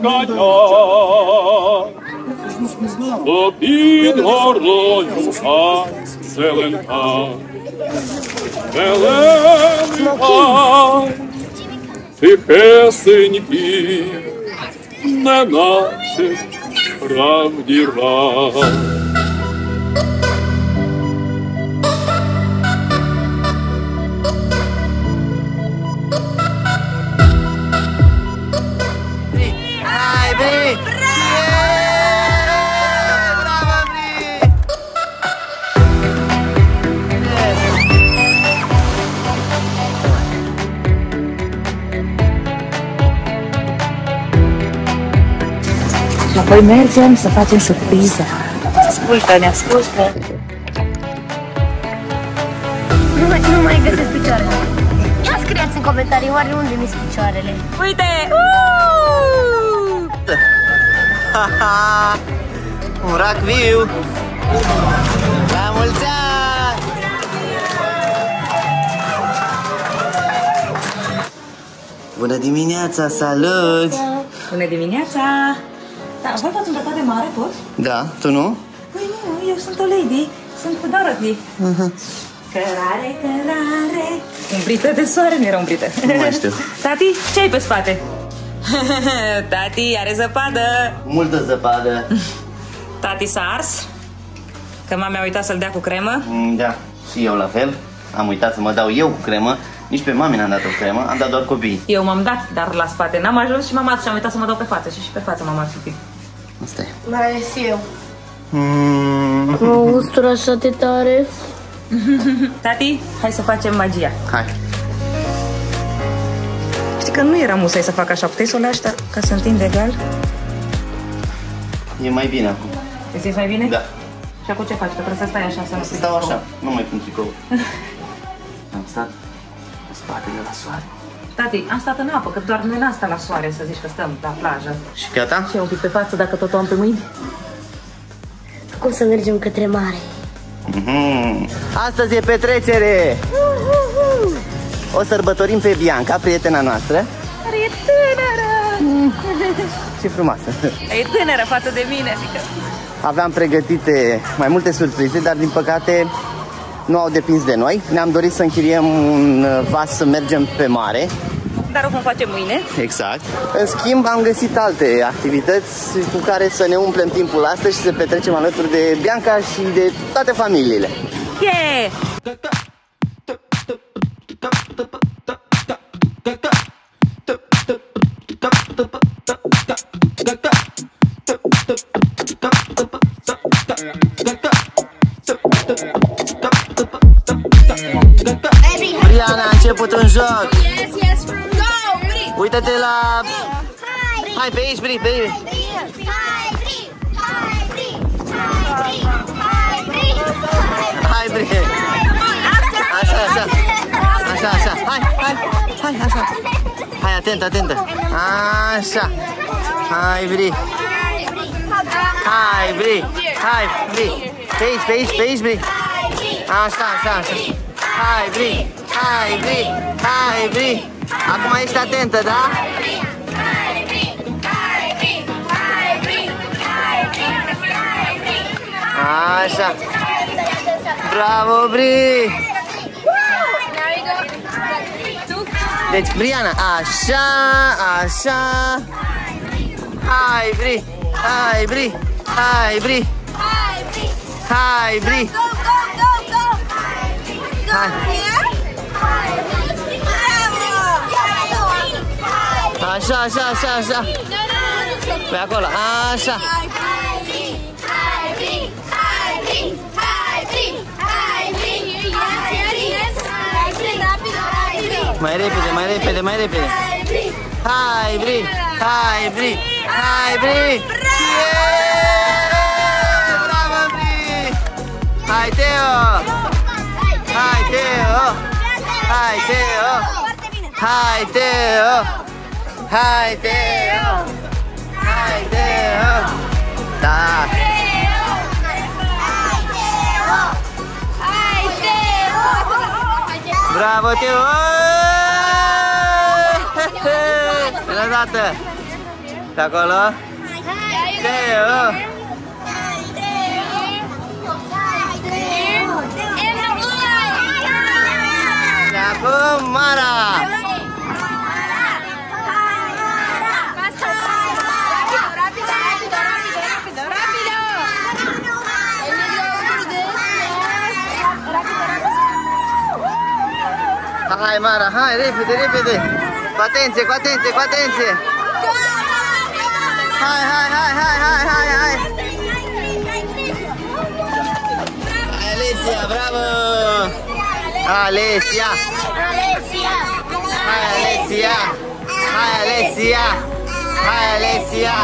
Попід горою зеленка, зеленка, тихесенькі, неначе правді рай. Și apoi mergem să facem surpriză. Ascultă, ne ascultă. Nu mai găsesc picioarele. Ia scrieți în comentarii oare unde mi-s picioarele. Uite! Haha! Un rac viu! La mulți ani! Bună dimineața, salut! Bună dimineața! Da, voi v-ați îmbrăcat de mare tot? Da, tu nu? Păi nu, eu sunt o lady, sunt Dorothy. Cărare, cărare, umbrită de soare, nu era umbrită. Nu mai știu. Tati, ce ai pe spate? Tati are zăpadă. Multă zăpadă. Tati s-a ars, că mama a uitat să-l dea cu cremă. Da, și eu la fel. Am uitat să mă dau eu cu cremă. Nici pe mami n-am dat o cremă, am dat doar copii. Eu m-am dat, dar la spate n-am ajuns și mama și am uitat să mă dau pe față. Și pe față m-am ars un pic. Asta e. Mai ales eu. Mă ustură așa de tare. Tati, hai să facem magia. Hai. Știi că nu era musai să fac așa, puteai să o lași ca să întind egal? E mai bine acum. Îți simți mai bine? Da. Și acum ce faci? Că trebuie să stai așa, să nu Stau așa, nu mai pun tricou. Am stat în spatele la soare. Tati, am stat în apă, că doar noi n-am stat la soare, să zici că stăm la plajă. Și gata? Și un pic pe față, dacă tot o am pe mâini. Cum să mergem către mare? Astăzi e petrecere! O sărbătorim pe Bianca, prietena noastră. Care e tânără! Ce frumoasă! E tânără față de mine, adică... Aveam pregătite mai multe surprize, dar din păcate nu au depins de noi. Ne-am dorit să închiriem un vas să mergem pe mare. Dar o vom face mâine. Exact. În schimb, am găsit alte activități cu care să ne umplem timpul astăzi și să petrecem alături de Bianca și de toate familiile. Yeah! Briana a început un joc. Uită-te la... Hai pe aici, Bri, pe aici. Hai, Bri. Așa, așa. Așa, așa. Hai, hai, hai, așa. Hai, atent, atentă. Așa. Hai, Bri. Hai, Bri. Hai, Bri. Pe aici, pe aici, pe aici, Bri. Așa, așa, așa. Hai, Bri. Hai, Bri. Hai, Bri. Acum ești atentă, da? Așa. Bravo, Bri. Deci, Briana, așa, așa. Hai, Bri. Hai, Bri. Hai, Bri. Hai, Bri. Hai. Așa, așa, așa, așa. Pe acolo, așa. Mai repede, mai repede, mai repede. Hai, Bri. Hai, Bri. Hai, Bri. Bravo, Bri. Hai, Teo. Hai, Teo. Hai, Teo. Hai, Teo. Hai, Teo. Hai, Teo. Da. Bravo, Teo. Bună dată. Pe acolo. Teo. Și acum Mara. Hai Mara, hai, repede, repede. Cu atenție, cu atenție, cu atenție. Hai, hai, hai, hai, hai, hai, hai. Hai Alesia, bravo. Alesia. Hai Alesia. Hai Alesia. Hai Alesia.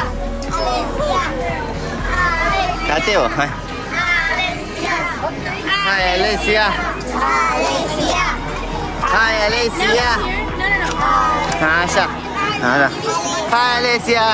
Ca Teo, hai. Hai Alesia. Hai Alesia. Așa. Așa. Hai Alesia.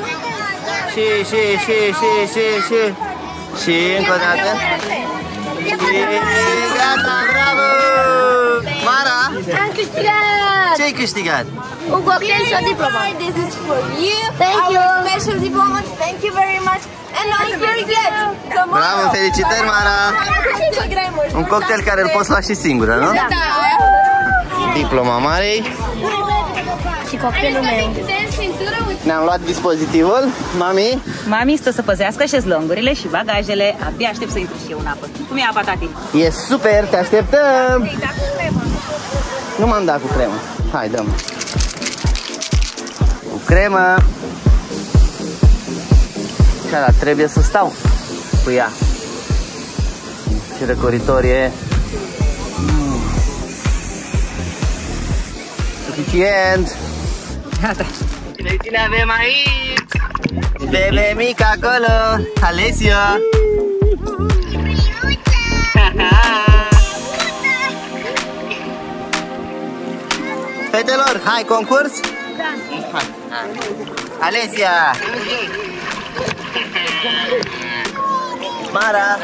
Și încă o dată. Și gata, bravo! Mara? Am câștigat! Ce-ai câștigat? Un cocktail și o diplomă. This is for you. Thank you. Special diploma. Thank you very much. And don't forget. Bravo, felicitări, Mara! Un cocktail care îl poți lua și singură, nu? Da. Diploma Marei. Și cocktailul meu. Ne-am luat dispozitivul, mami. Mami stă să păzească șezlongurile și bagajele. Abia aștept să intru și eu în apă. Cum e apa, tati? E super, te așteptăm. Nu m-am dat cu cremă. Hai, dăm. Cu cremă. Cara, trebuie să stau cu ea. Ce răcoritor e. Suficient. Gata. Cine avem aici? Bebe mic acolo. Alessia. Fetelor, hai concurs? Da. Hai. Alessia. Mara.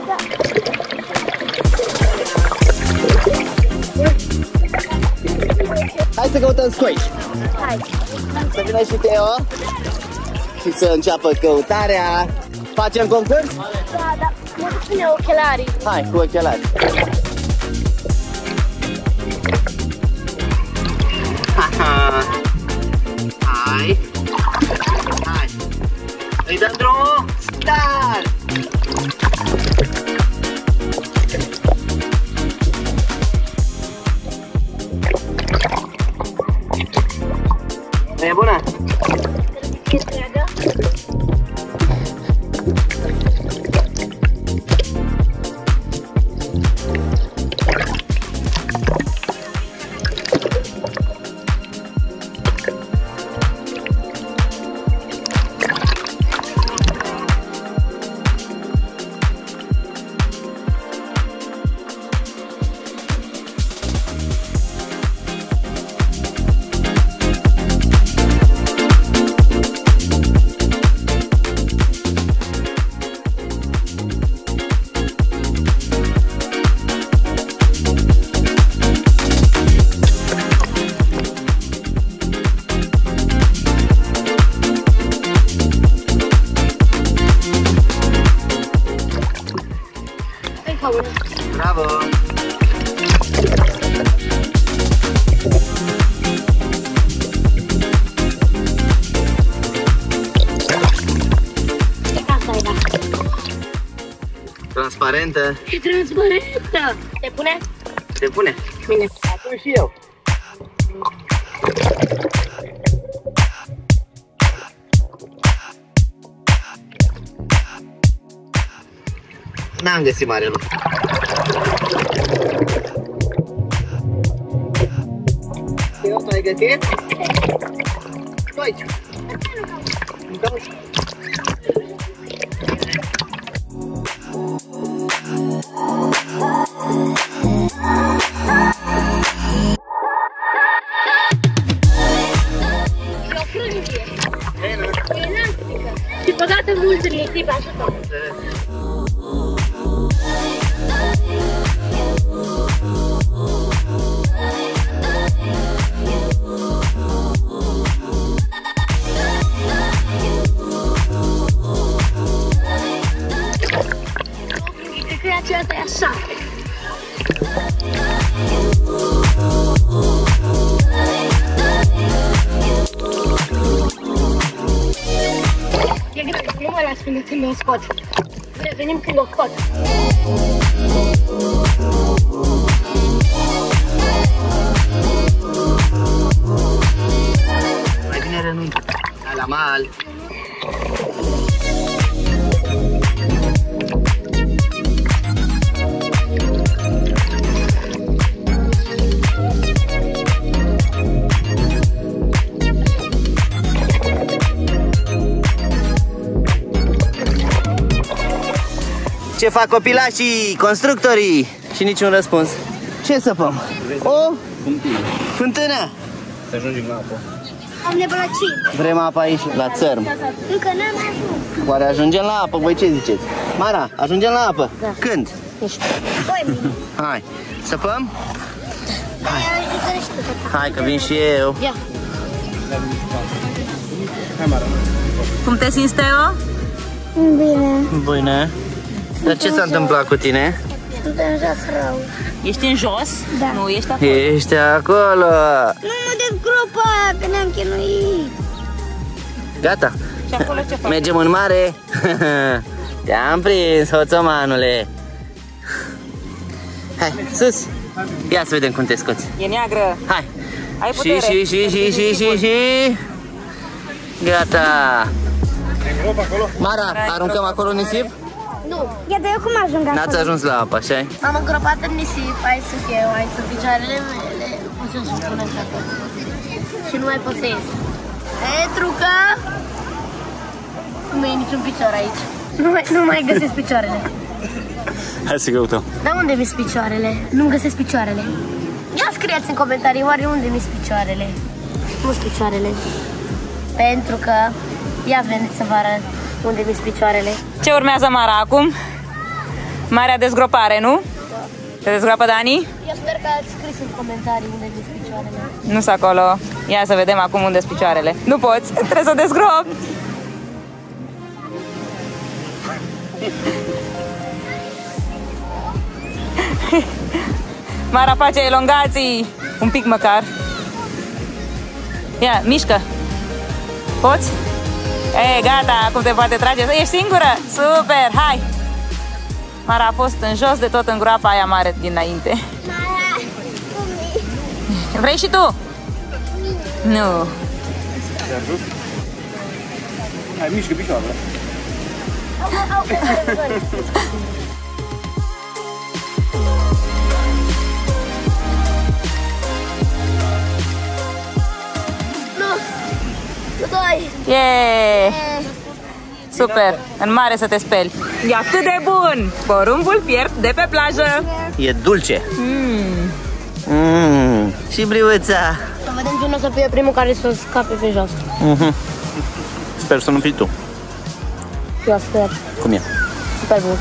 Hai să căutăm scoici. Hai. Să vină și Teo și să înceapă căutarea. Facem concurs? Da, da. Mă duc să ne ochelarii. Hai, cu ochelari. Hai. Hai. Îi dăm drumul? Start! E bună? E întreagă? Bravo! Transparentă. E transparentă. Te pune? Se pune. Bine. Acum și eu. N-am găsit mare lucru. Eu tu ai găsit? Stai! Și băgată mult în lichid, așa tot. îmi scot. Revenim când o scot. Mai bine renunț. Hai la mal. Ce fac copilașii, constructorii? Și niciun răspuns. Ce săpăm? O fântână. Să ajungem la apă. Am neplăcit. Vrem apă aici, la țărm. Încă n-am ajuns. Oare ajungem la apă? Voi ce ziceți? Mara, ajungem la apă? Da. Când? Păi, Hai, săpăm? hai. Hai că vin și eu. Ia. Cum te simți, Teo? Bine. Bine. Dar ce s-a întâmplat cu tine? Suntem jos rău. Ești în jos? Da. Nu, ești acolo. Ești acolo. Nu mă dezgropa, că ne-am chinuit. Gata. Și acolo ce faci? Mergem în mare. Te-am prins, hoțomanule. Hai, sus. Ia să vedem cum te scoți. E neagră. Hai. Ai putere. Și. Gata. Mara, aruncăm acolo nisip? Nu. Ia, dar eu cum ajung acolo? N-ați ajuns la apă, așa-i? M-am îngropat în nisip, aici sunt eu, aici sunt picioarele mele. O să-și pun așa acolo. Și nu mai pot să ies. Pentru că nu e niciun picior aici. Nu mai găsesc picioarele. Hai să căutăm. Dar unde mi-s picioarele? Nu-mi găsesc picioarele. Ia scrieți în comentarii, oare unde mi-s picioarele? Nu-s picioarele. Pentru că, ia veniți să vă arăt unde mi-s picioarele. Ce urmează, Mara, acum? Marea dezgropare, nu? Te dezgroapă Dani? Eu sper că ați scris în comentarii unde mi-s picioarele. Nu-s acolo. Ia să vedem acum unde-s picioarele. Nu poți, trebuie să o dezgrop. Mara face elongații. Un pic măcar. Ia, mișcă. Poți? Ei, gata, acum te poate trage. Ești singură? Super, hai! Mara a fost în jos de tot în groapa aia mare dinainte. Vrei și tu? Nu. Hai, mișcă picioarele. Yeah! Super! În mare să te speli. E atât de bun! Porumbul fiert de pe plajă. E dulce. Și briuța. Să vedem cine o să fie primul care să scape pe jos. Sper să nu fii tu. Eu sper. Cum e? Super bun.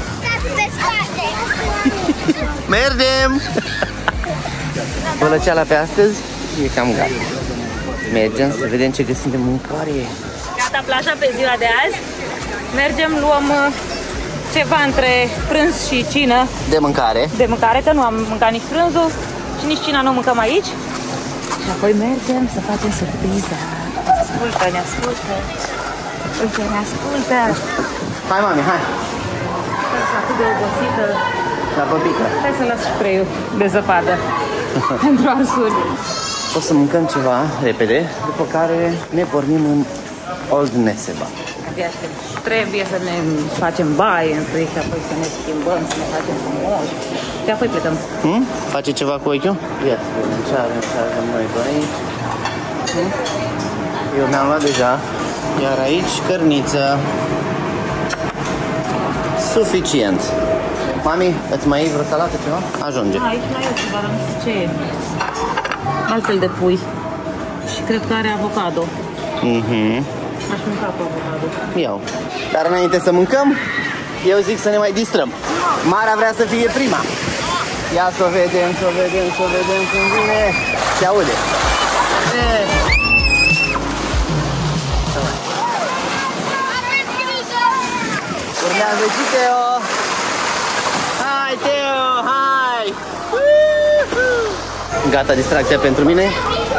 Mergem! Bălăceala pe astăzi e cam gata. Mergem să vedem ce găsim de mâncare. Gata plaja pe ziua de azi. Mergem, luăm ceva între prânz și cină. De mâncare. De mâncare, că nu am mâncat nici prânzul și nici cina nu mâncăm aici. Și apoi mergem să facem surpriza. Ascultă, ne ascultă. Uite, ne ascultă. Hai, mami, hai. Sunt atât de obosită. La păpică. Hai să las spray-ul de zăpadă pentru arsuri. O să mâncăm ceva repede, după care ne pornim în Old Neseba. Abia aștept. Trebuie să ne facem baie întâi și apoi să ne schimbăm, să ne facem frumoși. Și apoi plecăm. Face ceva cu ochiul? Ia să vedem ce avem noi pe aici. Eu mi-am luat deja. Iar aici cărniță. Suficient. Mami, îți mai iei vreo salată ceva? Ajunge. Aici mai e ceva, dar nu știu ce e. Altfel de pui. Și cred că are avocado. Aș mânca cu avocado. Iau. Dar înainte să mâncăm, eu zic să ne mai distrăm. Mara vrea să fie prima. Ia să o vedem, să o vedem, să o vedem cum vine. Se aude. Urmează și Teo. Hai, Teo, hai! Gata distracția pentru mine.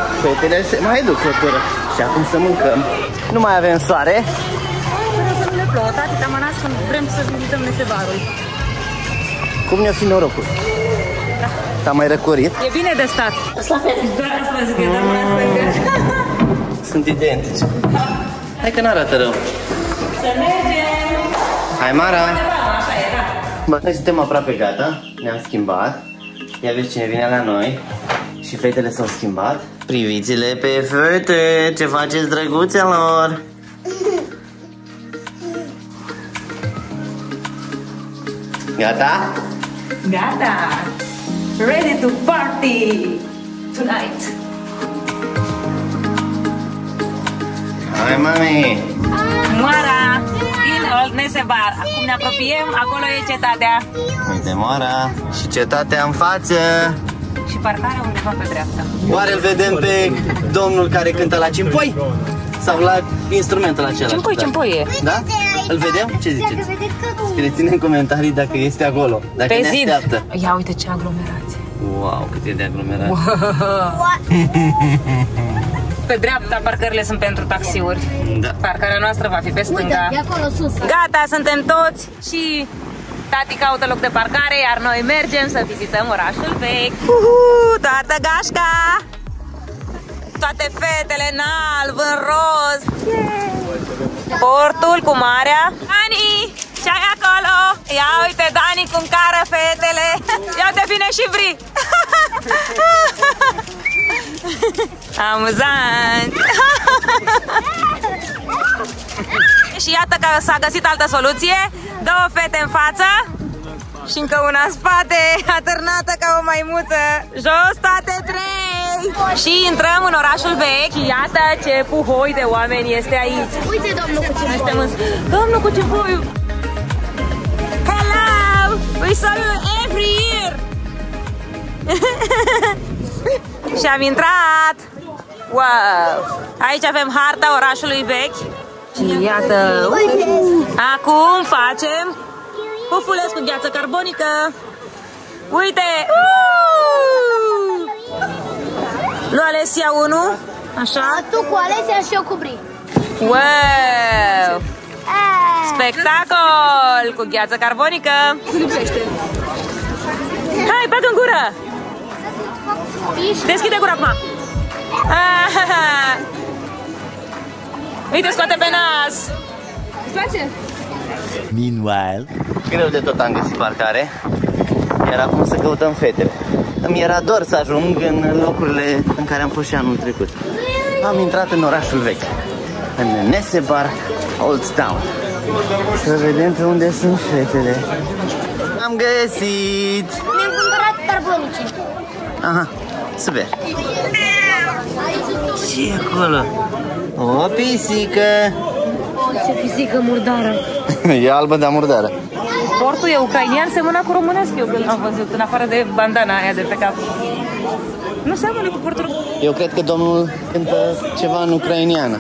Fetele se mai duc o tură. Și acum să mâncăm. Nu mai avem soare. plouă, tati, te-am anunțat când vrem să vizităm Nesebarul. Cum ne-o fi norocul? Da. S-a mai răcorit? E bine de stat. Doar asta zic, e doar mâna stângă. Sunt identici. Hai că n-arată rău. Să mergem! Hai, Mara! Așa e, da. Bă, noi suntem aproape gata, ne-am schimbat. Ia vezi cine vine la noi. Și fetele s-au schimbat. Priviți-le pe fete, ce faceți, drăguțelor? Gata? Gata! Ready to party tonight! Hai, mami! Moara! In Old Nesebar. Acum ne apropiem, acolo e cetatea. Uite, Moara! Și cetatea în față! Și parcarea undeva pe dreapta. Oare îl vedem pe domnul care cântă la cimpoi? Sau la instrumentul acela? Cimpoi e. Da? Îl vedem? Ce ziceți? Scrieți-ne în comentarii dacă este acolo. Dacă Pe ne zid. așteaptă. Ia uite ce aglomerație. Wow, cât e de aglomerat. Pe dreapta parcările sunt pentru taxiuri. Da. Parcarea noastră va fi pe stânga. E acolo sus. Gata, suntem toți și tati caută loc de parcare, iar noi mergem să vizităm orașul vechi. Toată gașca! Toate fetele în alb, în roz. Portul cu marea. Dani, ce-ai acolo? Ia uite, Dani cum cară fetele. Ia uite, vine și Bri. Amuzant. Și iată că s-a găsit altă soluție. Două fete în față și încă una în spate, atârnată ca o maimuță. Jos toate trei. Și intrăm în orașul vechi. Iată ce puhoi de oameni este aici. Uite, domnul cu cimpoi. Domnul cu cimpoi. Hello! We saw you every year. Și am intrat. Wow! Aici avem harta orașului vechi. Și iată. Acum facem pufuleț cu gheață carbonică. Uite! Lui Alesia 1. Așa. Tu cu Alesia și eu cu Bri. Wow! Spectacol! Cu gheață carbonică. Hai, bagă în gură! Deschide gura acum! Uite, scoate pe nas! Îți place? Meanwhile, greu de tot am găsit parcare. Iar acum să căutăm fetele. Îmi era dor să ajung în locurile în care am fost și anul trecut. Am intrat în orașul vechi, în Nesebar Old Town. Să vedem pe unde sunt fetele. Am găsit! Ne-am cumpărat carbonici. Aha, super! Ce e acolo? O pisică! Ce pisică murdară! E albă, dar murdară. Portul e ucrainian, semăna cu românesc, eu când am văzut, în afară de bandana aia de pe cap. Nu seamănă cu portul. Eu cred că domnul cântă ceva în ucrainiană.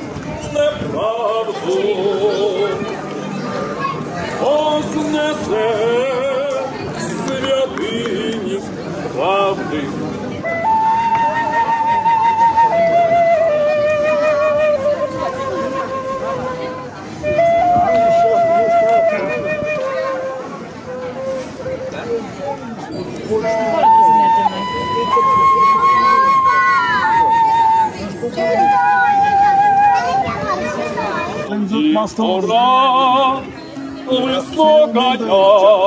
Ора, висока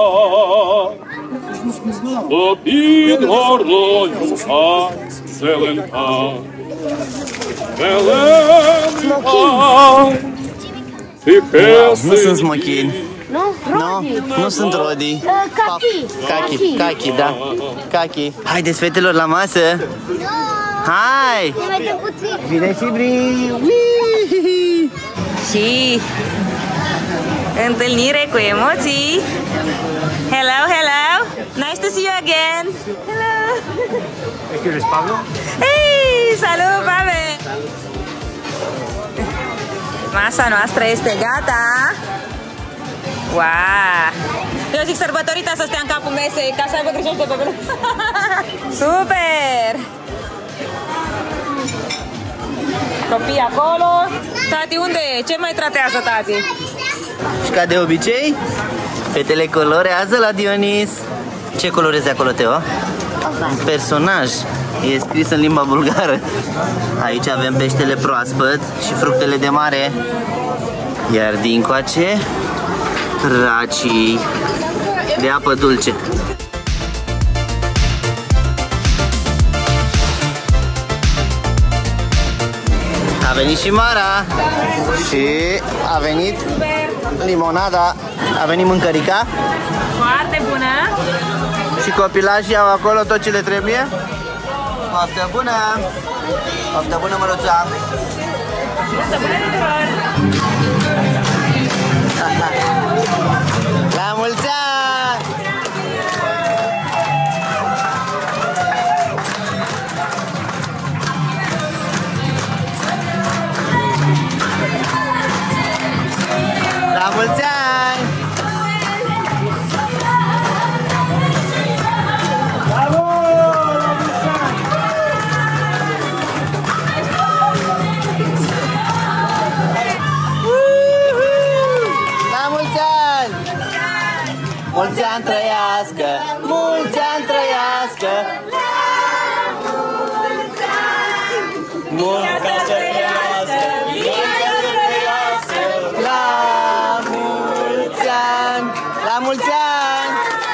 то під горою зеленка. Зеленка, Nu sunt smochini. Nu? Nu sunt rodi. Cachi, da. Cachi. Haideți, fetelor, la masă. Hai! Ne vedem puțin. Vine și Bri. Și întâlnire cu emoții. Hello, hello. Nice to see you again. Hello. ¿Quieres Pablo? Hey, salut, Pavel. Masa noastră este gata. Wow. Eu zic sărbătorita să stea în capul mesei ca să aibă grijă de bebele. Super. Copii acolo. Tati, unde e? Ce mai tratează tati? Și ca de obicei, fetele colorează la Dionis. Ce colorezi acolo, Teo? Un personaj. E scris în limba bulgară. Aici avem peștele proaspăt și fructele de mare. Iar dincoace, racii de apă dulce. A venit și Mara. Și a venit limonada. A venit mâncărica. Foarte bună. Și copilașii au acolo tot ce le trebuie. Poftă bună! Poftă bună, Măruța! Poftă bună tuturor! La mulți ani! La mulți ani! Mulți ani trăiască, mulți ani trăiască, mulți ani trăiască, la mulți ani, la mulți ani.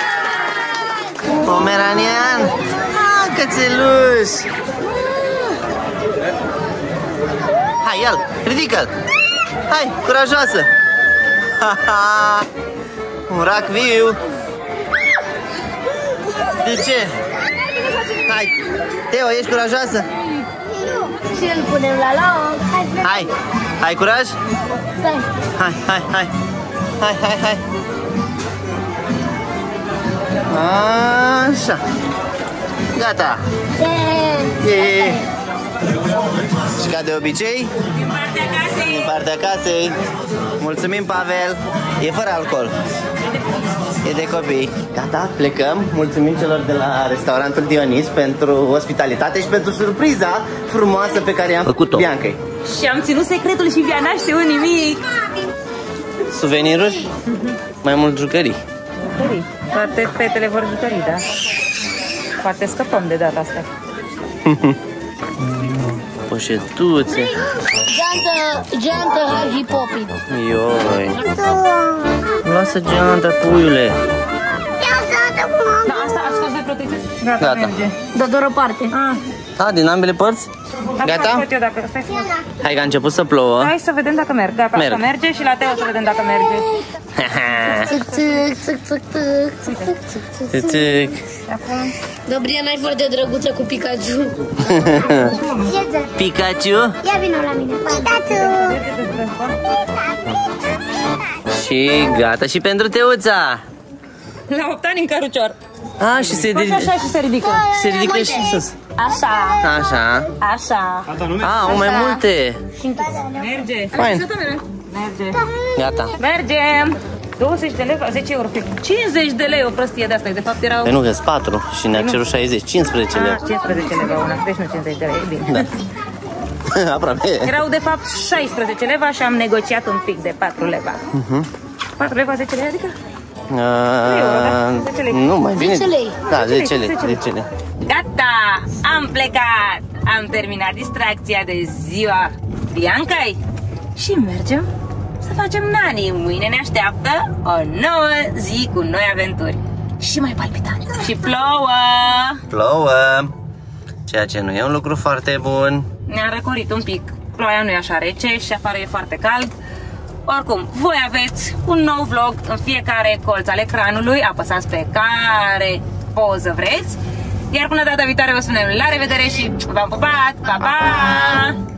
Pomeranian, cățeluș. Hai, ia-l, ridică-l. Hai, curajoasă. Ha, ha. Un rac viu. De ce? Hai, Teo, ești curajoasă? Și îl punem la loc. Hai, ai curaj? Stai. Hai, hai, hai. Hai, hai, hai. Așa. Gata. Yeah. Și ca de obicei, din partea casei. Mulțumim, Pavel. E fără alcool. E de copii. Gata, plecăm. Mulțumim celor de la restaurantul Dionis pentru ospitalitate și pentru surpriza frumoasă pe care i-am făcut-o Biancăi. Și am ținut secretul și Bia n-a știut nimic. Suveniruri? Mai mult jucării. Jucării. Toate fetele vor jucării, da? Poate scăpăm de data asta. Poșetuțe. Geantă Harry Poppy. Ioi. Lasă geanta, puiule. Da, asta de protecție. Gata. Merge. Dar doar o parte. Da, din ambele părți? Gata? Hai că a început să plouă. Hai să vedem dacă merge. Gata, Merg. asta merge și la Teo să vedem dacă merge. Țâc, țâc, țâc, țâc, țâc, țâc, țâc, țâc. Gabriela, ai foarte drăguță cu Pikachu. Pikachu. Ia vină la mine. Pikachu. Și gata și pentru Teuța. La 8 ani în cărucior. A, și se ridică. Așa și se ridică. Se ridică și sus. Așa. Așa. Așa. A, au mai multe. Merge. Fain. Merge. Gata. Mergem. 20 de lei, 10 euro. 50 de lei o prostie de asta. De fapt erau... Păi nu, că-s 4 și ne-a cerut 60, 15 lei. 15 lei una, deci nu 50 de lei, e bine. Da. Aproape. Erau de fapt 16 leva și am negociat un pic de 4 leva. 4 leva, 10 lei, adică? Da? 10 lei. Nu, mai bine. 10 lei. Da, 10 lei. 10 lei. Gata, am plecat. Am terminat distracția de ziua Biancăi și mergem să facem nani. Mâine ne așteaptă o nouă zi cu noi aventuri. Și mai palpitant. Și plouă. Plouă. Ceea ce nu e un lucru foarte bun. Ne-a răcorit un pic. Ploaia nu e așa rece și afară e foarte cald. Oricum, voi aveți un nou vlog în fiecare colț al ecranului. Apăsați pe care poză vreți. Iar până data viitoare vă spunem la revedere și v-am pupat. Pa, pa!